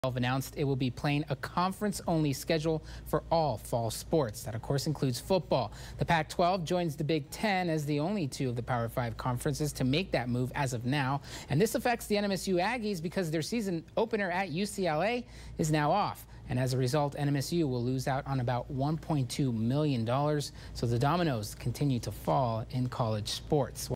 Announced it will be playing a conference-only schedule for all fall sports. That, of course, includes football. The Pac-12 joins the Big Ten as the only two of the Power 5 conferences to make that move as of now. And this affects the NMSU Aggies because their season opener at UCLA is now off. And as a result, NMSU will lose out on about $1.2 million. So the dominoes continue to fall in college sports.